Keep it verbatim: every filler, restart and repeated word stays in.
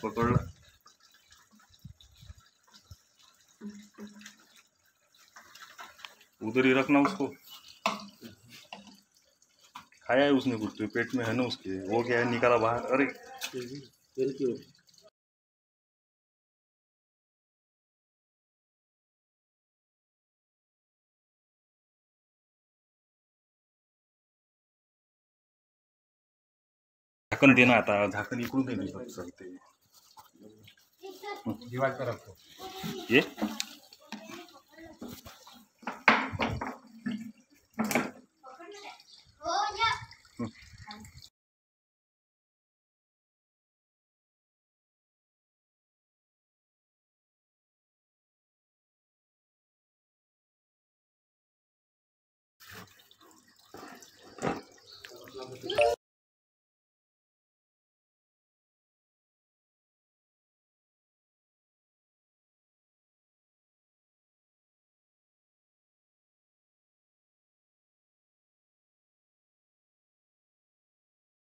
पकड़ला। उधर ही रखना उसको। खाया है उसने कुछ, तो पेट में है ना उसके, वो क्या है निकाला बाहर। अरे झाकण देना, आता झाकण इकडून नाही दिलं चालते। दीवार पर रखो ये